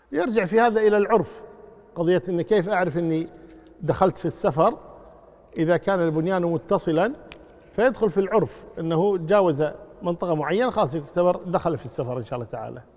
يرجع في هذا إلى العرف، قضية إني كيف أعرف إني دخلت في السفر. إذا كان البنيان متصلا فيدخل في العرف، أنه جاوز منطقة معينة خلاص يعتبر دخل في السفر إن شاء الله تعالى.